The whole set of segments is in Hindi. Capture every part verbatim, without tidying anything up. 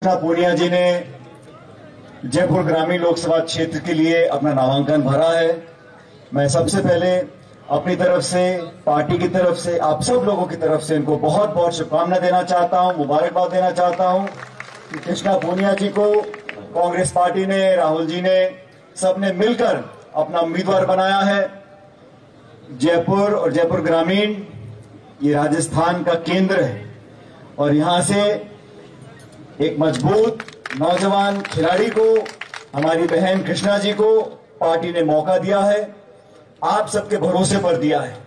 कृष्णा पूनिया जी ने जयपुर ग्रामीण लोकसभा क्षेत्र के लिए अपना नामांकन भरा है। मैं सबसे पहले अपनी तरफ से, पार्टी की तरफ से, आप सब लोगों की तरफ से इनको बहुत बहुत शुभकामना देना चाहता हूं, मुबारकबाद देना चाहता हूं कि कृष्णा पूनिया जी को कांग्रेस पार्टी ने, राहुल जी ने, सबने मिलकर अपना उम्मीदवार बनाया है। जयपुर और जयपुर ग्रामीण ये राजस्थान का केंद्र है और यहां से एक मजबूत नौजवान खिलाड़ी को, हमारी बहन कृष्णा जी को पार्टी ने मौका दिया है, आप सबके भरोसे पर दिया है।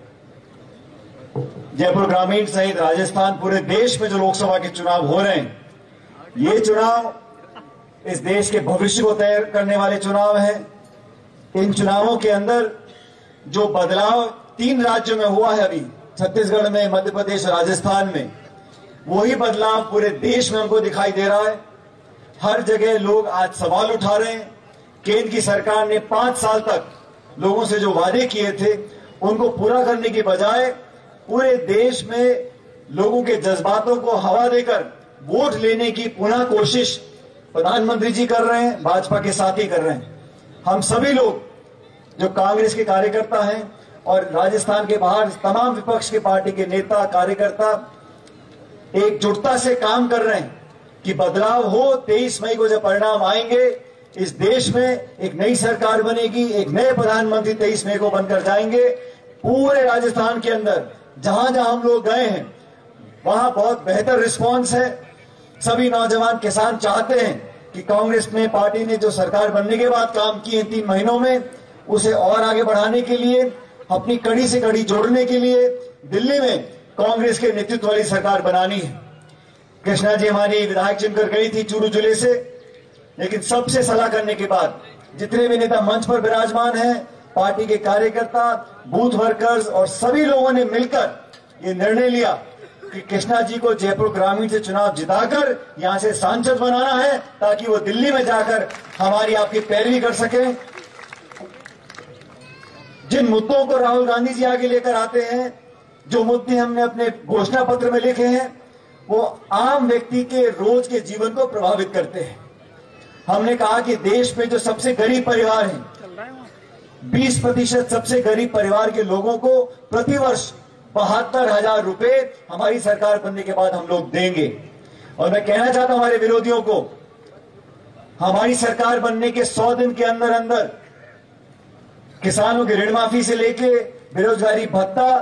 जयपुर ग्रामीण सहित राजस्थान, पूरे देश में जो लोकसभा के चुनाव हो रहे हैं, ये चुनाव इस देश के भविष्य को तय करने वाले चुनाव हैं। इन चुनावों के अंदर जो बदलाव तीन राज्यों में हुआ है, अभी छत्तीसगढ़ में, मध्य प्रदेश, राजस्थान में, वही बदलाव पूरे देश में हमको दिखाई दे रहा है। हर जगह लोग आज सवाल उठा रहे हैं। केंद्र की सरकार ने पांच साल तक लोगों से जो वादे किए थे उनको पूरा करने की बजाय पूरे देश में लोगों के जज्बातों को हवा देकर वोट लेने की पुनः कोशिश प्रधानमंत्री जी कर रहे हैं, भाजपा के साथी कर रहे हैं। हम सभी लोग जो कांग्रेस के कार्यकर्ता हैं और राजस्थान के बाहर तमाम विपक्ष के पार्टी के नेता, कार्यकर्ता एकजुटता से काम कर रहे हैं कि बदलाव हो। तेईस मई को जब परिणाम आएंगे, इस देश में एक नई सरकार बनेगी, एक नए प्रधानमंत्री तेईस मई को बनकर जाएंगे। पूरे राजस्थान के अंदर जहां जहां हम लोग गए हैं वहां बहुत बेहतर रिस्पांस है। सभी नौजवान किसान चाहते हैं कि कांग्रेस ने, पार्टी ने जो सरकार बनने के बाद काम किए तीन महीनों में, उसे और आगे बढ़ाने के लिए, अपनी कड़ी से कड़ी जोड़ने के लिए दिल्ली में कांग्रेस के नेतृत्व वाली सरकार बनानी है। कृष्णा जी हमारी विधायक चुनकर गई थी चूरू जिले से, लेकिन सबसे सलाह करने के बाद जितने भी नेता मंच पर विराजमान हैं, पार्टी के कार्यकर्ता, बूथ वर्कर्स और सभी लोगों ने मिलकर ये निर्णय लिया कि कृष्णा जी को जयपुर ग्रामीण से चुनाव जिताकर यहां से सांसद बनाना है, ताकि वो दिल्ली में जाकर हमारी आपकी पैरवी कर सकें। जिन मुद्दों को राहुल गांधी जी आगे लेकर आते हैं, जो मुद्दे हमने अपने घोषणा पत्र में लिखे हैं, वो आम व्यक्ति के रोज के जीवन को प्रभावित करते हैं। हमने कहा कि देश में जो सबसे गरीब परिवार हैं, बीस प्रतिशत सबसे गरीब परिवार के लोगों को प्रतिवर्ष बहत्तर हजार रुपए हमारी सरकार बनने के बाद हम लोग देंगे। और मैं कहना चाहता हूं हमारे विरोधियों को, हमारी सरकार बनने के सौ दिन के अंदर अंदर किसानों की ऋण माफी से लेके बेरोजगारी भत्ता,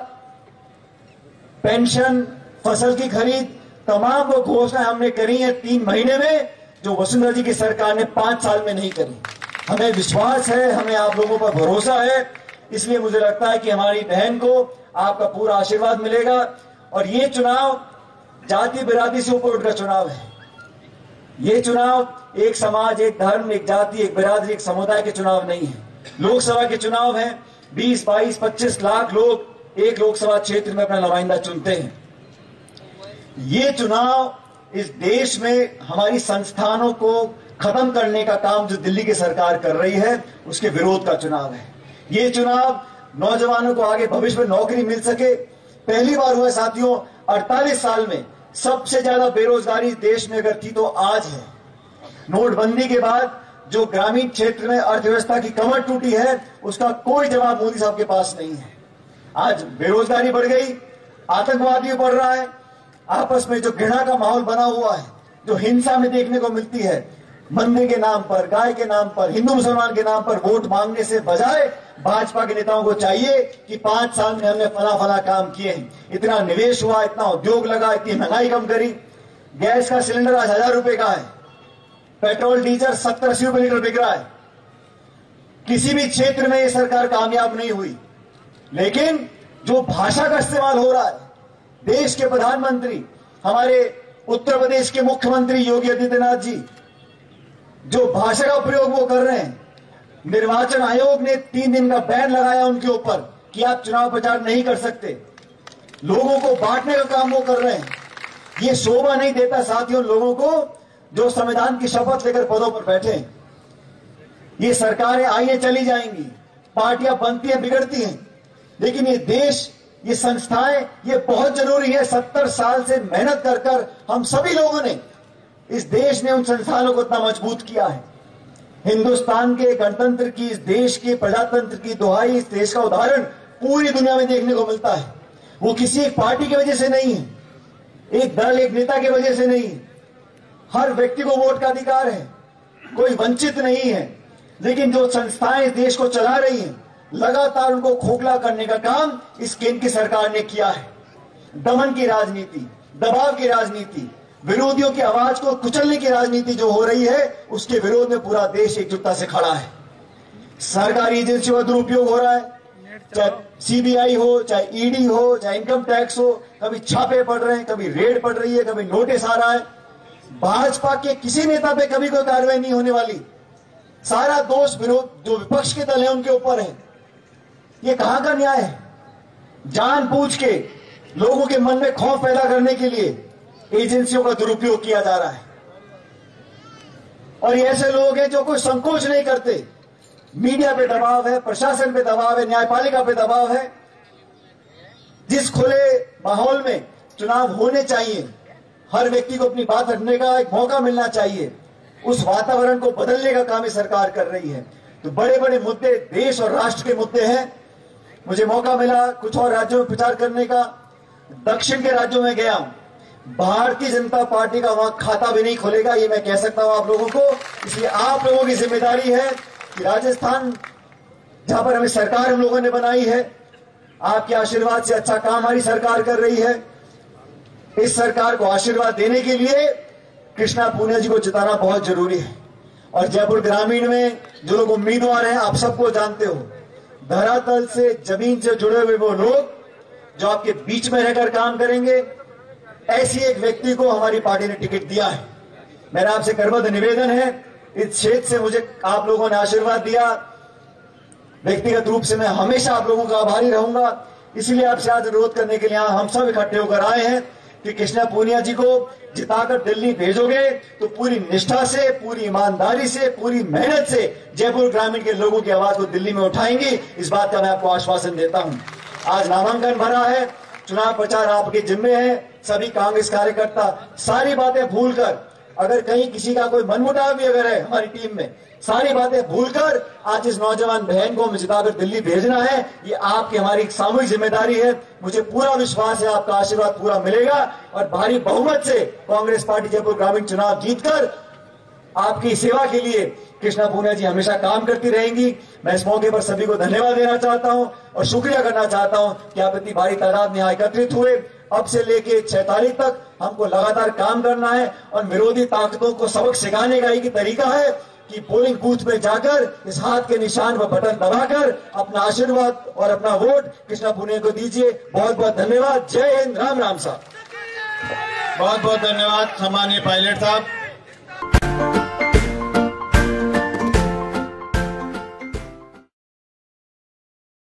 पेंशन, फसल की खरीद, तमाम वो घोषणाएं हमने करी हैं तीन महीने में, जो वसुंधरा जी की सरकार ने पांच साल में नहीं करी। हमें विश्वास है, हमें आप लोगों पर भरोसा है, इसलिए मुझे लगता है कि हमारी बहन को आपका पूरा आशीर्वाद मिलेगा। और ये चुनाव जाति बिरादरी से ऊपर उठकर चुनाव है। ये चुनाव एक समाज, एक धर्म, एक जाति, एक बिरादरी, एक समुदाय के चुनाव नहीं है। लोकसभा के चुनाव है। बीस, बाईस, पच्चीस लाख लोग एक लोकसभा क्षेत्र में अपना नुमाइंदा चुनते हैं। ये चुनाव इस देश में हमारी संस्थानों को खत्म करने का काम जो दिल्ली की सरकार कर रही है, उसके विरोध का चुनाव है। ये चुनाव नौजवानों को आगे भविष्य में नौकरी मिल सके। पहली बार हुआ साथियों, अड़तालीस साल में सबसे ज्यादा बेरोजगारी देश में अगर थी तो आज है। नोटबंदी के बाद जो ग्रामीण क्षेत्र में अर्थव्यवस्था की कमर टूटी है, उसका कोई जवाब मोदी साहब के पास नहीं है। आज बेरोजगारी बढ़ गई, आतंकवाद भी बढ़ रहा है, आपस में जो घृणा का माहौल बना हुआ है, जो हिंसा में देखने को मिलती है, मंदिर के नाम पर, गाय के नाम पर, हिंदू मुसलमान के नाम पर वोट मांगने से बजाय भाजपा के नेताओं को चाहिए कि पांच साल में हमने फला फला काम किए हैं, इतना निवेश हुआ, इतना उद्योग लगा, इतनी महंगाई कम करी। गैस का सिलेंडर आज हजार रुपए का है, पेट्रोल डीजल सत्तर अस्सी रुपए लीटर बिक रहा है। किसी भी क्षेत्र में ये सरकार कामयाब नहीं हुई। लेकिन जो भाषा का इस्तेमाल हो रहा है, देश के प्रधानमंत्री, हमारे उत्तर प्रदेश के मुख्यमंत्री योगी आदित्यनाथ जी जो भाषा का प्रयोग वो कर रहे हैं, निर्वाचन आयोग ने तीन दिन का बैन लगाया उनके ऊपर कि आप चुनाव प्रचार नहीं कर सकते। लोगों को बांटने का काम वो कर रहे हैं। ये शोभा नहीं देता साथियों लोगों को जो संविधान की शपथ लेकर पदों पर बैठे हैं। ये सरकारें आइए चली जाएंगी, पार्टियां बनती हैं, बिगड़ती हैं, लेकिन ये देश, ये संस्थाएं, ये बहुत जरूरी है। सत्तर साल से मेहनत कर कर हम सभी लोगों ने इस देश ने उन संस्थानों को इतना मजबूत किया है। हिंदुस्तान के गणतंत्र की, इस देश के प्रजातंत्र की दुहाई, इस देश का उदाहरण पूरी दुनिया में देखने को मिलता है। वो किसी एक पार्टी की वजह से नहीं है, एक दल, एक नेता की वजह से नहीं है। हर व्यक्ति को वोट का अधिकार है, कोई वंचित नहीं है। लेकिन जो संस्थाएं इस देश को चला रही हैं, लगातार उनको खोखला करने का काम इस केंद्र की सरकार ने किया है। दमन की राजनीति, दबाव की राजनीति, विरोधियों की आवाज को कुचलने की राजनीति जो हो रही है, उसके विरोध में पूरा देश एकजुटता से खड़ा है। सरकारी एजेंसियों का दुरुपयोग हो रहा है, चाहे सीबीआई हो, चाहे ईडी हो, चाहे इनकम टैक्स हो, कभी छापे पड़ रहे हैं, कभी रेड पड़ रही है, कभी नोटिस आ रहा है। भाजपा के किसी नेता पे कभी कोई कार्रवाई नहीं होने वाली। सारा दोष विरोध जो विपक्ष के दल है उनके ऊपर है। ये कहां का न्याय है? जानबूझ के लोगों के मन में खौफ पैदा करने के लिए एजेंसियों का दुरुपयोग किया जा रहा है। और ये ऐसे लोग हैं जो कोई संकोच नहीं करते। मीडिया पे दबाव है, प्रशासन पे दबाव है, न्यायपालिका पे दबाव है। जिस खुले माहौल में चुनाव होने चाहिए, हर व्यक्ति को अपनी बात रखने का एक मौका मिलना चाहिए, उस वातावरण को बदलने का काम ये सरकार कर रही है। तो बड़े बड़े मुद्दे, देश और राष्ट्र के मुद्दे हैं। मुझे मौका मिला कुछ और राज्यों में प्रचार करने का। दक्षिण के राज्यों में गया हूं, भारतीय जनता पार्टी का वहां खाता भी नहीं खुलेगा, ये मैं कह सकता हूं आप लोगों को। इसलिए आप लोगों की जिम्मेदारी है कि राजस्थान, जहां पर हमें सरकार हम लोगों ने बनाई है, आपके आशीर्वाद से अच्छा काम हमारी सरकार कर रही है। इस सरकार को आशीर्वाद देने के लिए कृष्णा पूनिया जी को जिताना बहुत जरूरी है। और जयपुर ग्रामीण में जो लोग उम्मीदवार हैं, आप सबको जानते हो, धरातल से, जमीन से जुड़े हुए वो लोग जो आपके बीच में रहकर काम करेंगे। ऐसी एक व्यक्ति को हमारी पार्टी ने टिकट दिया है। मेरा आपसे करबद्ध निवेदन है, इस क्षेत्र से मुझे आप लोगों ने आशीर्वाद दिया, व्यक्तिगत रूप से मैं हमेशा आप लोगों का आभारी रहूंगा। इसलिए आपसे आज अनुरोध करने के लिए हम सब इकट्ठे होकर आए हैं कि कृष्णा पूनिया जी को जिताकर दिल्ली भेजोगे तो पूरी निष्ठा से, पूरी ईमानदारी से, पूरी मेहनत से जयपुर ग्रामीण के लोगों की आवाज को दिल्ली में उठाएंगी। इस बात का मैं आपको आश्वासन देता हूं। आज नामांकन भरा है, चुनाव प्रचार आपके जिम्मे है। सभी कांग्रेस कार्यकर्ता सारी बातें भूलकर, अगर कहीं किसी का कोई मनमुटाव भी अगर है हमारी टीम में, सारी बातें भूलकर आज इस नौजवान बहन को हमें जिताकर दिल्ली भेजना है। ये आपकी हमारी सामूहिक जिम्मेदारी है। मुझे पूरा विश्वास है आपका आशीर्वाद पूरा मिलेगा और भारी बहुमत से कांग्रेस पार्टी जयपुर ग्रामीण चुनाव जीतकर आपकी सेवा के लिए कृष्णा पूनिया जी हमेशा काम करती रहेंगी। मैं इस मौके पर सभी को धन्यवाद देना चाहता हूं और शुक्रिया करना चाहता हूं कि आप इतनी भारी तादाद में एकत्रित हुए। अब से लेके छह तारीख तक हमको लगातार काम करना है और विरोधी ताकतों को सबक सिखाने का एक तरीका है कि पोलिंग बूथ में जाकर इस हाथ के निशान पर बटन दबाकर अपना आशीर्वाद और अपना वोट कृष्णा पूनिया को दीजिए। बहुत बहुत धन्यवाद। जय हिंद। राम राम साहब। बहुत बहुत धन्यवाद सम्मानीय पायलट साहब।